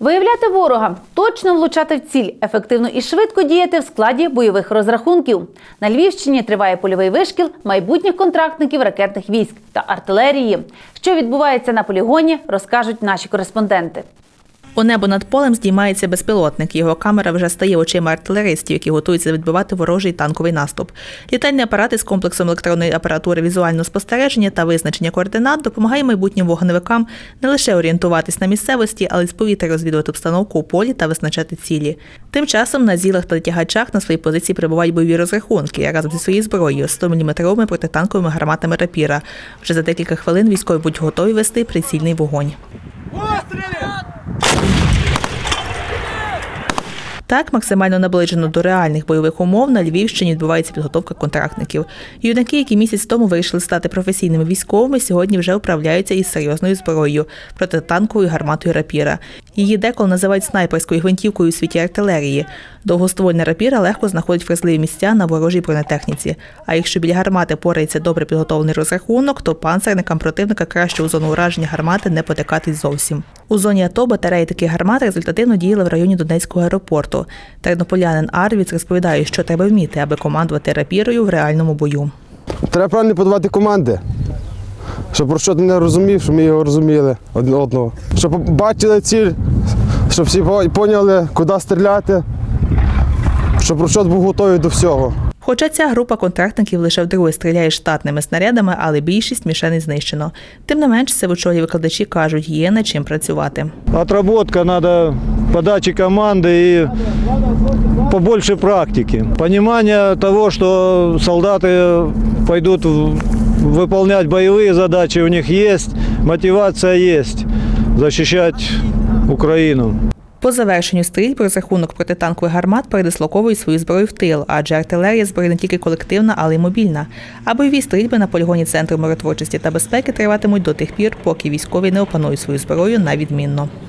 Виявляти ворога, точно влучати в ціль, ефективно і швидко діяти в складі бойових розрахунків. На Львівщині триває польовий вишкіл майбутніх контрактників ракетних військ та артилерії. Що відбувається на полігоні, розкажуть наші кореспонденти. У небо над полем здіймається безпілотник. Його камера вже стає очима артилеристів, які готуються відбивати ворожий танковий наступ. Літальні апарати з комплексом електронної апаратури візуального спостереження та визначення координат допомагає майбутнім вогневикам не лише орієнтуватись на місцевості, але й з повітря розвідувати обстановку у полі та визначати цілі. Тим часом на зілах та тягачах на свої позиції прибувають бойові розрахунки разом зі своєю зброєю – 100-мм протитанковими гарматами «Рапіра». Вже за декілька хвилин військові будуть готові вести прицільний вогонь. Так, максимально наближено до реальних бойових умов на Львівщині відбувається підготовка контрактників. Юнаки, які місяць тому вирішили стати професійними військовими, сьогодні вже управляються із серйозною зброєю – протитанковою гарматою «Рапіра». Її деколи називають снайперською гвинтівкою у світі артилерії. Довгоствольна «Рапіра» легко знаходить вразливі місця на ворожій бронетехніці. А якщо біля гармати порається добре підготовлений розрахунок, то панцерникам противника краще у зону ураження гармати не потикатись зовсім. У зоні АТО батареї таких гармат результативно діяли в районі Донецького аеропорту. Тернополянин Арвіц розповідає, що треба вміти, аби командувати «Рапірою» в реальному бою. Треба правильно подавати команди, щоб про що ти не розумів, щоб ми його розуміли один одного. Щоб бачили ціль, щоб всі поняли, куди стріляти, щоб Прощот був готовий до всього. Хоча ця група контрактників лише вдруге стріляє штатними снарядами, але більшість мішеней знищено. Тим не менш, сивочолі викладачі кажуть, є над чим працювати. Отработка, треба подачі команди і побільше практики. Розуміння того, що солдати підуть виконувати бойові задачі, у них є, мотивація є захищати Україну. По завершенню стрільб розрахунок протитанкових гармат передислоковує свою зброю в тил, адже артилерія – зброя не тільки колективна, але й мобільна. А бойові стрільби на полігоні Центру миротворчості та безпеки триватимуть до тих пір, поки військові не опанують свою зброю на відмінно.